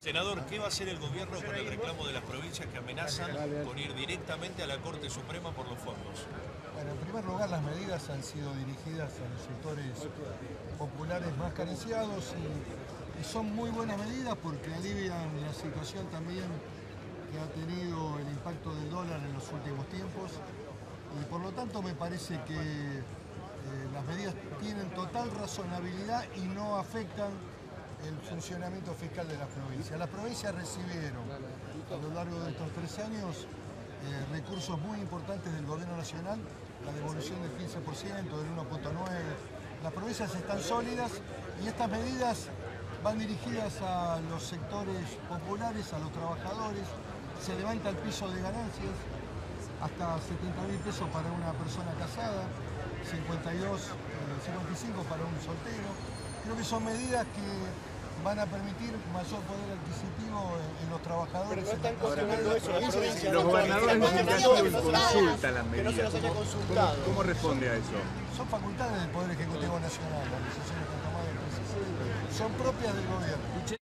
Senador, ¿qué va a hacer el gobierno con el reclamo de las provincias que amenazan con ir directamente a la Corte Suprema por los fondos? Bueno, en primer lugar, las medidas han sido dirigidas a los sectores populares más carenciados y son muy buenas medidas porque alivian la situación también que ha tenido el impacto del dólar en los últimos tiempos y por lo tanto me parece que las medidas tienen total razonabilidad y no afectan el funcionamiento fiscal de las provincias. Las provincias recibieron a lo largo de estos 3 años recursos muy importantes del gobierno nacional, la devolución del 15%, del 1.9%. Las provincias están sólidas y estas medidas van dirigidas a los sectores populares, a los trabajadores. Se levanta el piso de ganancias hasta 70.000 pesos para una persona casada, 55 para un soltero. Creo que son medidas que van a permitir mayor poder adquisitivo en los trabajadores. Pero no están confirmando eso. Los gobernadores necesitan consulta las medidas. Que no se los haya consultado. ¿Cómo responde a eso? Son facultades del Poder Ejecutivo Nacional, las decisiones que han tomado el presidente. Son propias del gobierno.